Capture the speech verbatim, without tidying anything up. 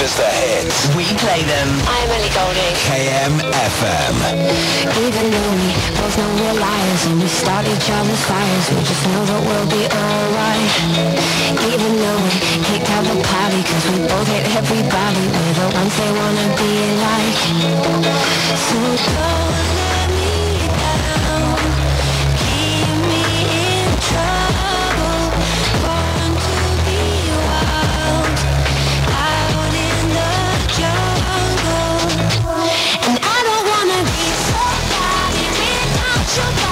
just the hits. We play them. I'm Ellie Goulding. K M F M. Even though we both know we're liars and we start each other's fires, we just know that we'll be alright. Even though we kicked out the party cause we both hate everybody, we're the ones they wanna be like. So don't let me down, keep me in trouble, born to be wild, out in the jungle. And I don't wanna be somebody without your body.